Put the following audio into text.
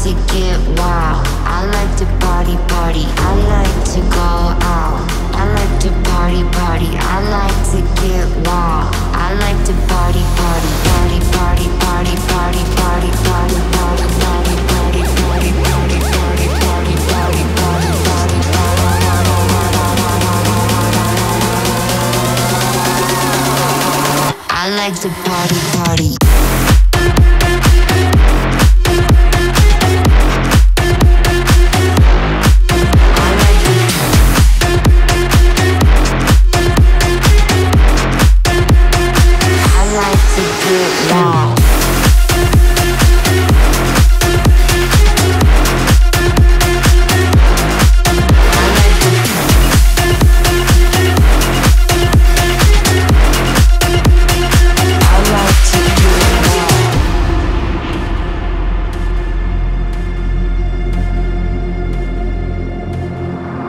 to get wild. I like to party, party. I like to go out. I like to party, party. I like to get wild. I like to party, party, party, party, party, party, party, party, party, party, party, party, party, party, party, party, party, party, I like to party, party.